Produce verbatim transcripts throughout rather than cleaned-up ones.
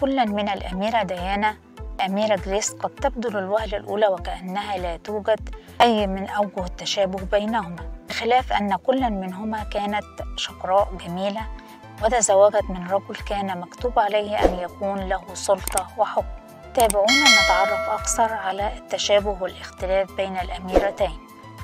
كل من الأميرة ديانا والأميرة جريس قد تبدو للوهلة الأولى وكأنها لا توجد أي من أوجه التشابه بينهما، بخلاف أن كل منهما كانت شقراء جميلة وتزوجت من رجل كان مكتوب عليه أن يكون له سلطة وحكم. تابعونا نتعرف أكثر على التشابه والاختلاف بين الأميرتين.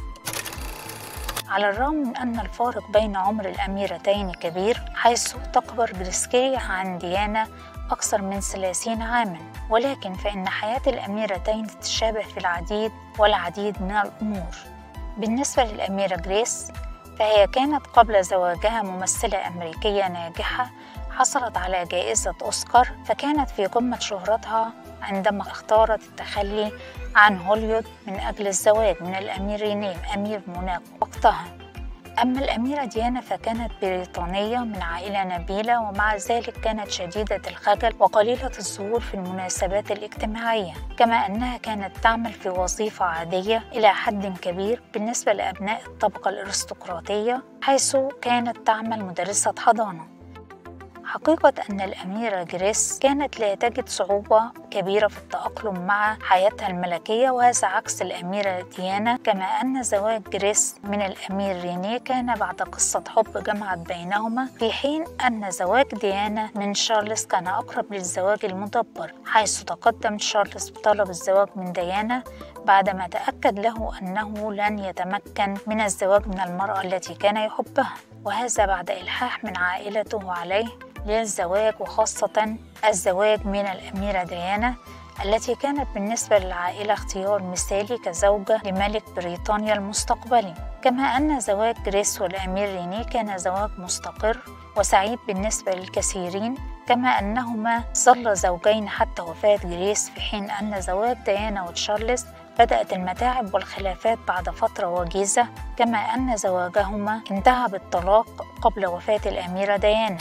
على الرغم من أن الفارق بين عمر الأميرتين كبير، حيث تكبر جريسكي عن ديانا أكثر من ثلاثين عاماً، ولكن فإن حياة الأميرتين تتشابه في العديد والعديد من الأمور. بالنسبة للأميرة جريس فهي كانت قبل زواجها ممثلة أمريكية ناجحة حصلت على جائزة أوسكار، فكانت في قمة شهرتها عندما اختارت التخلي عن هوليوود من أجل الزواج من الأمير رينيه أمير موناكو وقتها. أما الأميرة ديانا فكانت بريطانية من عائلة نبيلة، ومع ذلك كانت شديدة الخجل وقليلة الظهور في المناسبات الاجتماعية، كما أنها كانت تعمل في وظيفة عادية إلى حد كبير بالنسبة لأبناء الطبقة الأرستقراطية، حيث كانت تعمل مدرسة حضانة. حقيقة أن الأميرة جريس كانت لا تجد صعوبة كبيرة في التأقلم مع حياتها الملكية، وهذا عكس الأميرة ديانا، كما أن زواج جريس من الأمير رينيه كان بعد قصة حب جمعت بينهما، في حين أن زواج ديانا من شارلز كان أقرب للزواج المدبر، حيث تقدم شارلز بطلب الزواج من ديانا بعدما تأكد له أنه لن يتمكن من الزواج من المرأة التي كان يحبها، وهذا بعد إلحاح من عائلته عليه للزواج، وخاصة الزواج من الأميرة ديانا التي كانت بالنسبة للعائلة اختيار مثالي كزوجة لملك بريطانيا المستقبلي. كما أن زواج جريس والأمير رينيه كان زواج مستقر وسعيد بالنسبة للكثيرين، كما أنهما ظل زوجين حتى وفاة جريس، في حين أن زواج ديانا وتشارلز بدأت المتاعب والخلافات بعد فترة وجيزة، كما أن زواجهما انتهى بالطلاق قبل وفاة الأميرة ديانا.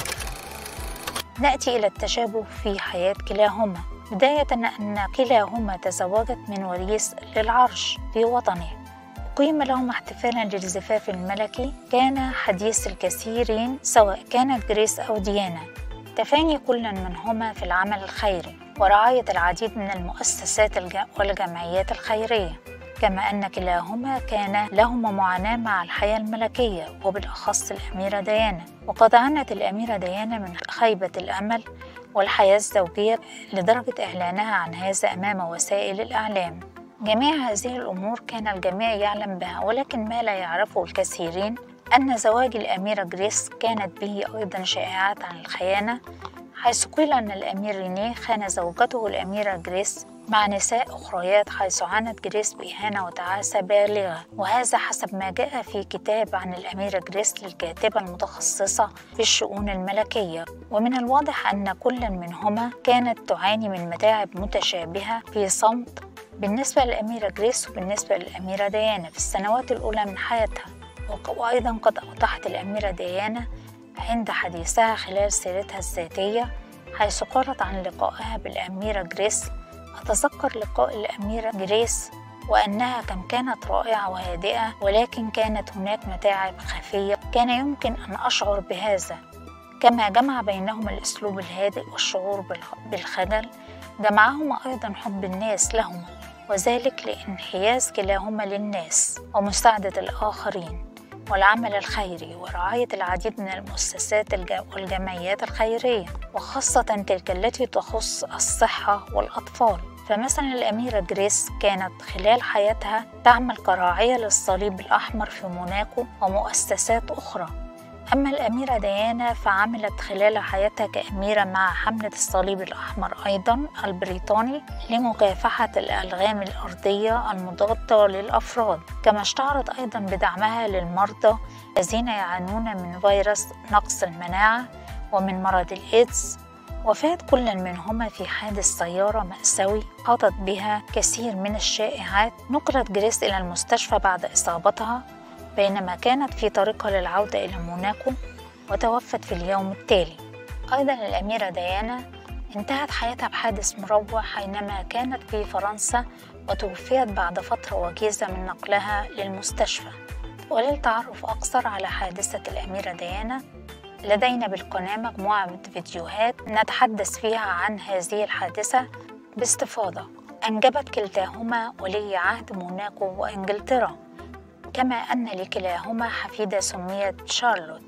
نأتي إلى التشابه في حياة كلاهما. بداية أن كلاهما تزوجت من وريث للعرش في وطنه، قيم لهما احتفالا للزفاف الملكي كان حديث الكثيرين سواء كانت جريس أو ديانا. تفاني كل منهما في العمل الخيري ورعاية العديد من المؤسسات والجمعيات الخيرية، كما أن كلاهما كان لهما معاناة مع الحياة الملكية وبالأخص الأميرة ديانا، وقد عانت الأميرة ديانا من خيبة الأمل والحياة الزوجية لدرجة إعلانها عن هذا أمام وسائل الإعلام. جميع هذه الأمور كان الجميع يعلم بها، ولكن ما لا يعرفه الكثيرين أن زواج الأميرة جريس كانت به أيضا شائعات عن الخيانة، حيث قيل أن الأمير رينيه خان زوجته الأميرة جريس مع نساء أخريات، حيث عانت جريس بإهانة وتعاسة بالغة، وهذا حسب ما جاء في كتاب عن الأميرة جريس للكاتبة المتخصصة في الشؤون الملكية. ومن الواضح أن كل منهما كانت تعاني من متاعب متشابهة في صمت بالنسبة للأميرة جريس وبالنسبة للأميرة ديانا في السنوات الأولى من حياتها. وأيضا قد أوضحت الأميرة ديانا عند حديثها خلال سيرتها الذاتية، حيث قالت عن لقائها بالأميرة جريس: أتذكر لقاء الأميرة جريس وأنها كم كانت رائعة وهادئة، ولكن كانت هناك متاعب خفية كان يمكن أن أشعر بهذا. كما جمع بينهما الأسلوب الهادئ والشعور بالخجل، جمعهما أيضا حب الناس لهما، وذلك لانحياز كلاهما للناس ومساعدة الآخرين والعمل الخيري ورعاية العديد من المؤسسات والجمعيات الخيرية، وخاصة تلك التي تخص الصحة والأطفال. فمثلا الأميرة جريس كانت خلال حياتها تعمل كراعية للصليب الأحمر في موناكو ومؤسسات أخرى. أما الأميرة ديانا فعملت خلال حياتها كأميرة مع حملة الصليب الأحمر أيضا البريطاني لمكافحة الألغام الأرضية المضادة للأفراد، كما اشتهرت أيضا بدعمها للمرضى الذين يعانون من فيروس نقص المناعة ومن مرض الإيدز. وفاة كل منهما في حادث سيارة مأساوي حاطت بها كثير من الشائعات. نقلت جريس إلى المستشفى بعد إصابتها بينما كانت في طريقها للعودة إلى موناكو، وتوفت في اليوم التالي. أيضا الأميرة ديانا انتهت حياتها بحادث مروع حينما كانت في فرنسا، وتوفيت بعد فترة وجيزة من نقلها للمستشفى. وللتعرف أكثر على حادثة الأميرة ديانا لدينا بالقناة مجموعة فيديوهات نتحدث فيها عن هذه الحادثة باستفاضة. أنجبت كلتاهما ولي عهد موناكو وإنجلترا، كما أن لكلاهما حفيدة سميت شارلوت.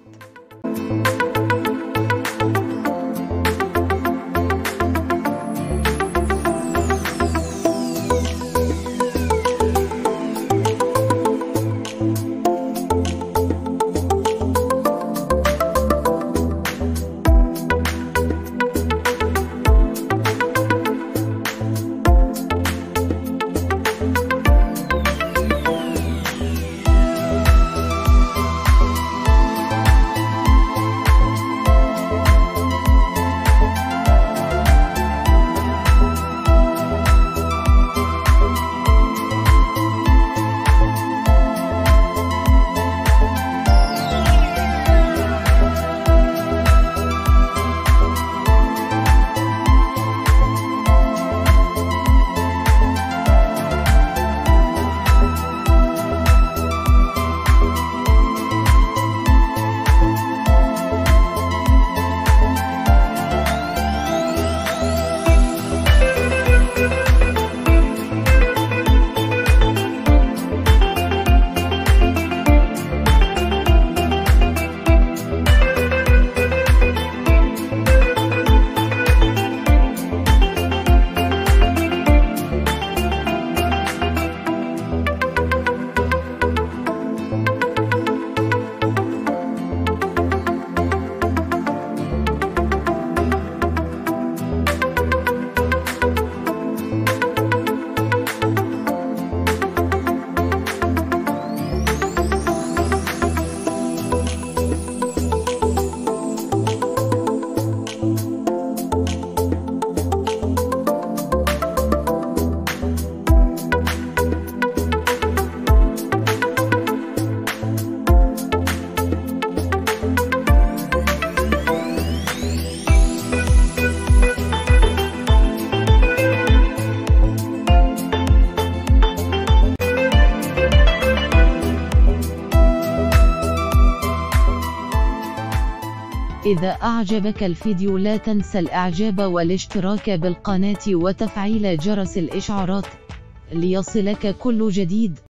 إذا أعجبك الفيديو لا تنسى الإعجاب والاشتراك بالقناة وتفعيل جرس الإشعارات ليصلك كل جديد.